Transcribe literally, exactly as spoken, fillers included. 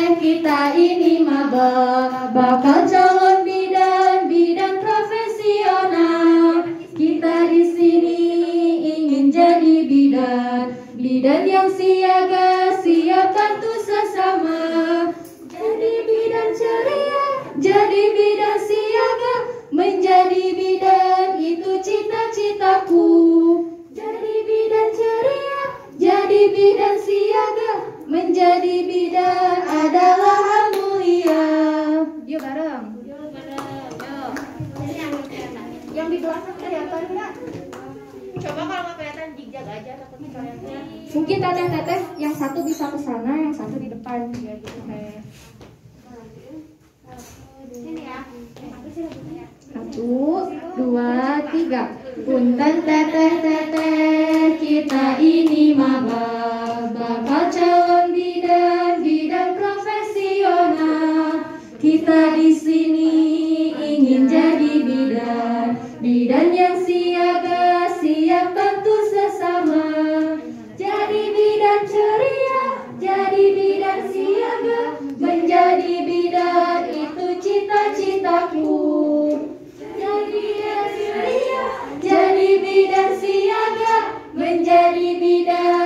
kita ini maba, bakal calon bidan, bidan profesional. Kita di sini ingin jadi bidan, bidan yang siaga, siap bantu sesama. Jadi bidan ceria, jadi bidan siaga, menjadi bidan itu cita-citaku. Jadi bidan ceria, jadi bidan siaga, menjadi bidan adalah hal mulia. Yuk bareng. Yuk bareng. Yuk. Yang di belakang kelihatan nggak? Coba kalau nggak kelihatan jijak aja, takutnya kelihatan. Mungkin teteh-teteh yang satu bisa ke sana, yang satu di depan. Ya gitu kayak. Sini ya. Satu, dua, tiga. Punten teteh-teteh, kita ini maba, bakal calon bidan, bidan profesional. Kita di sini ingin jadi bidan, bidan yang siaga, siap bantu sesama. Jadi bidan ceria, jadi bidan siaga, menjadi bidan itu cita-citaku. Jadi bidan ceria, jadi bidan siaga, menjadi bidan